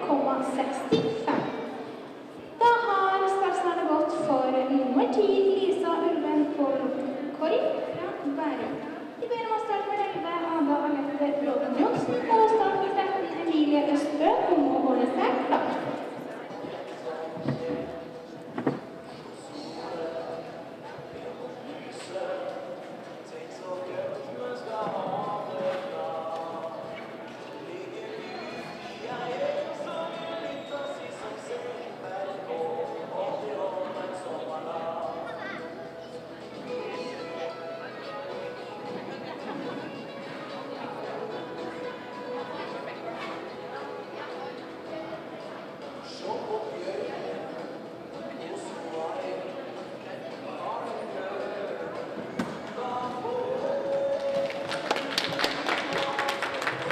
11,65. Da har startsnæret gått for nummer 10, Lisa Ulven på Korg fra Bærum. De ber om å starte med 11, Ada Alette Bråden Johnsen, og start med